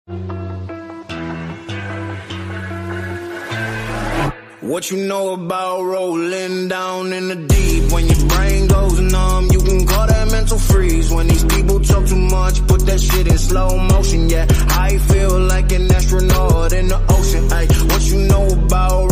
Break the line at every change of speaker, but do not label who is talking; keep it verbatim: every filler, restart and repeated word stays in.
What you know about rolling down in the deep? When your brain goes numb, you can call that mental freeze. When these people talk too much, put that shit in slow motion. Yeah, I feel like an astronaut in the ocean. Ay, what you know about